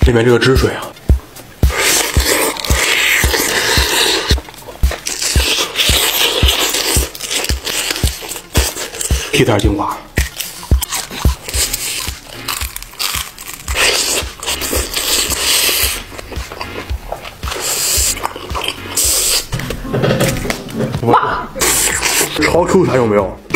里面这个汁水啊，提点精华。哇，超 Q 弹有没有？